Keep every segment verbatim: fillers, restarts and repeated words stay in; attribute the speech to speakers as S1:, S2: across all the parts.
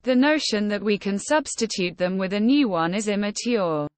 S1: The notion that we can substitute them with a new one is immature.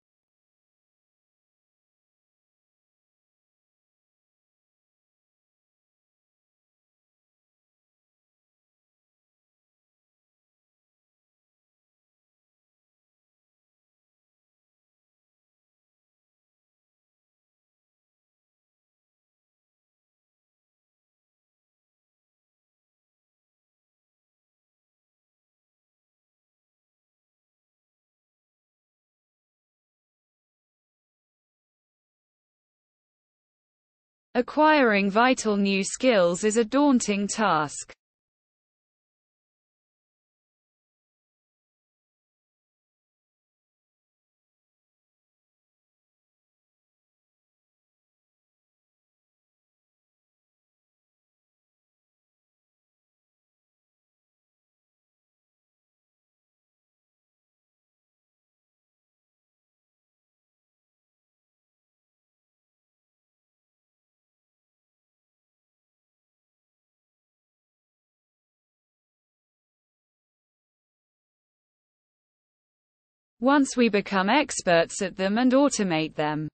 S1: Acquiring vital new skills is a daunting task. Once we become experts at them and automate them,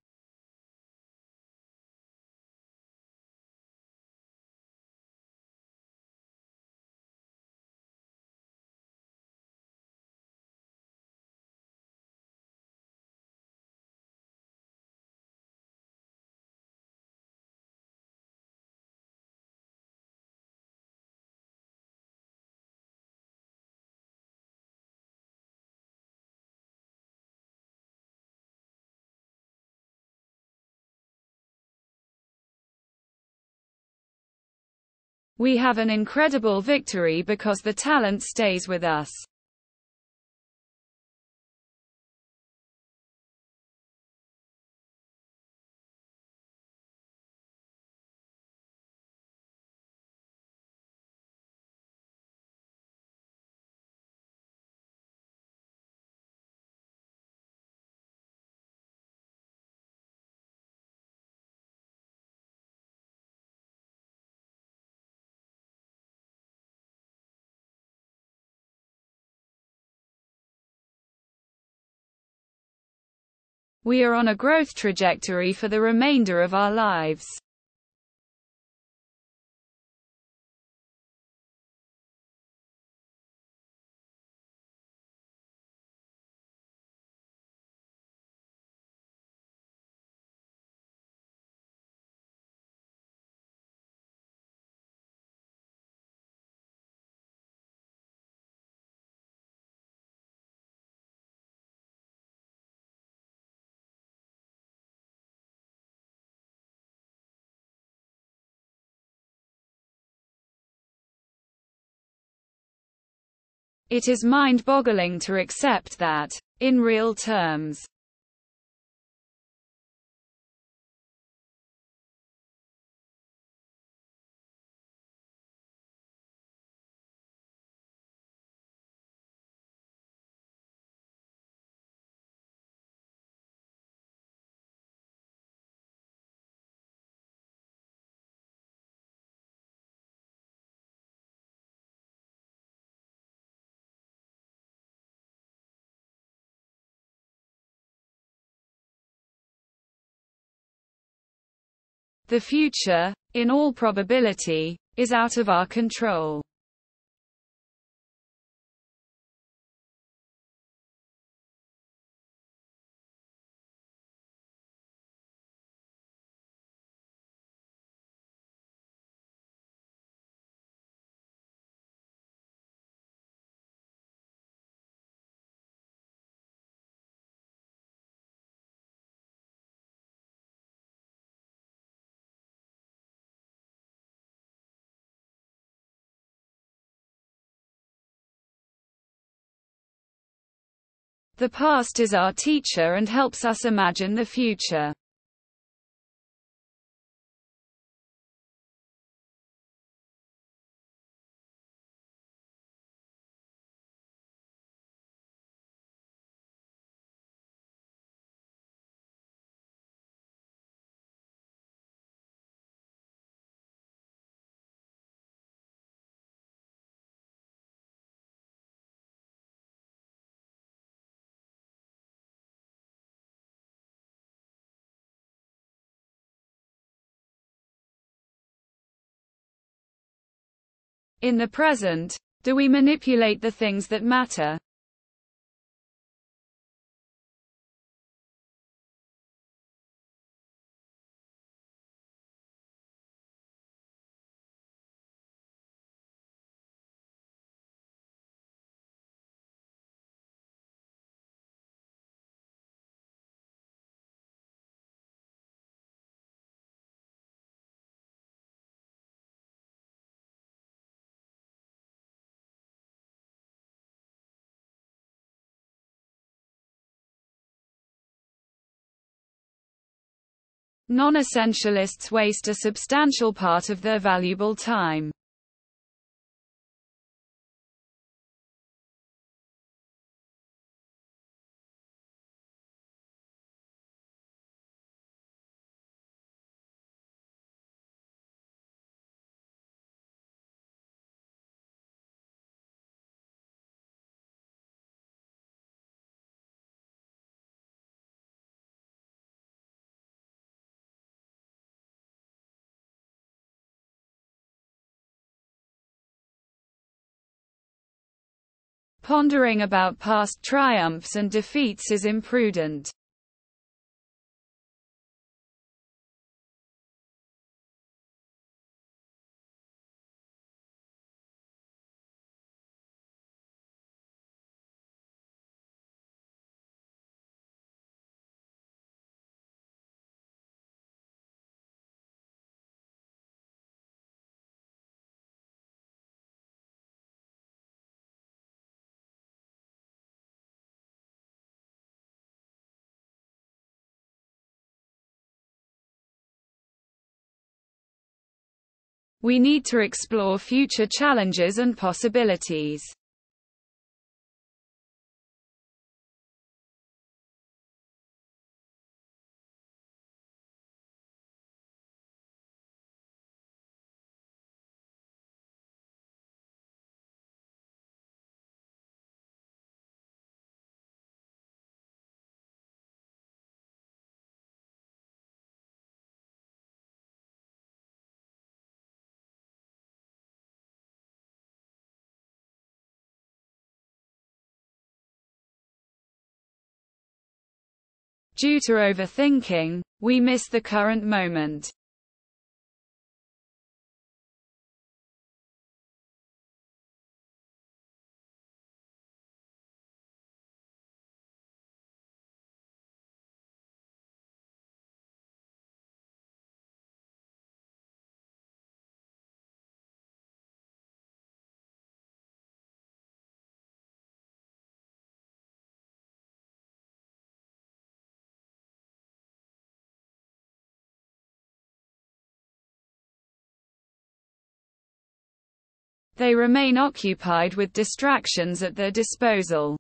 S1: we have an incredible victory because the talent stays with us. We are on a growth trajectory for the remainder of our lives. It is mind-boggling to accept that, in real terms, the future, in all probability, is out of our control. The past is our teacher and helps us imagine the future. In the present, do we manipulate the things that matter? Non-essentialists waste a substantial part of their valuable time. Pondering about past triumphs and defeats is imprudent. We need to explore future challenges and possibilities. Due to overthinking, we miss the current moment. They remain occupied with distractions at their disposal.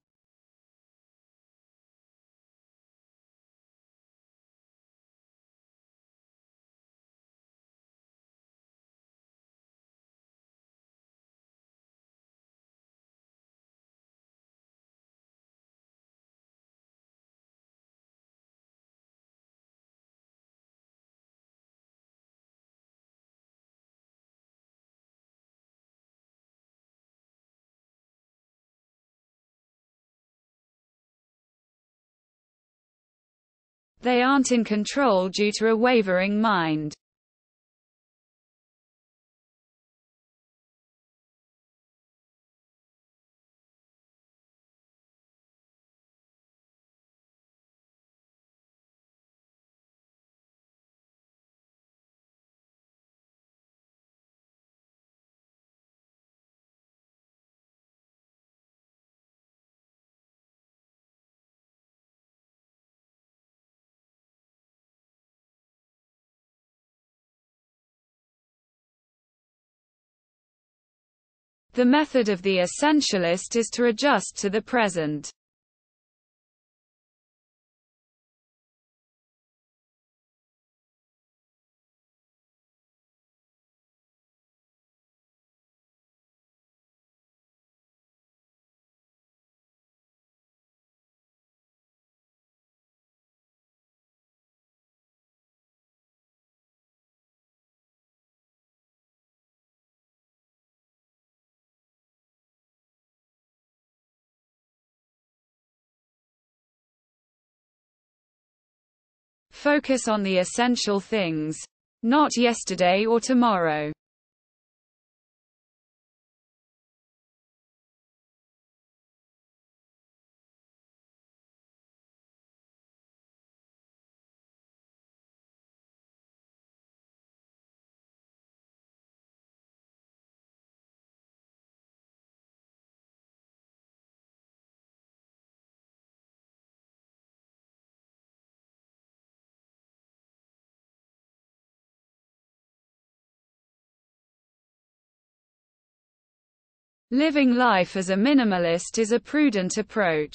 S1: They aren't in control due to a wavering mind. The method of the essentialist is to adjust to the present. Focus on the essential things, not yesterday or tomorrow. Living life as a minimalist is a prudent approach.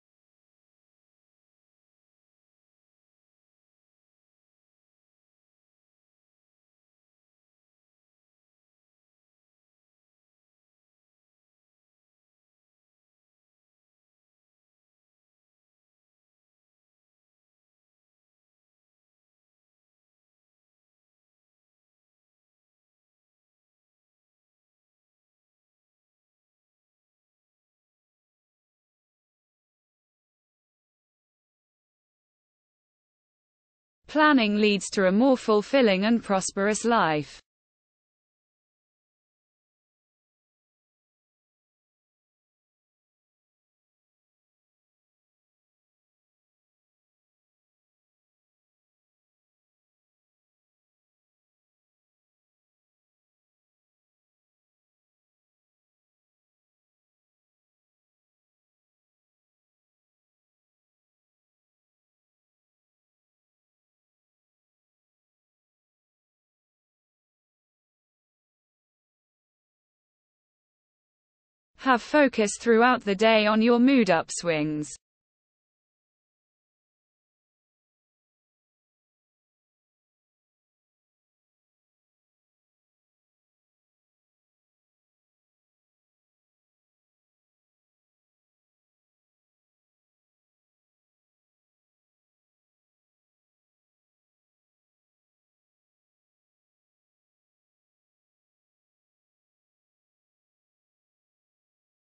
S1: Planning leads to a more fulfilling and prosperous life. Have focus throughout the day on your mood upswings.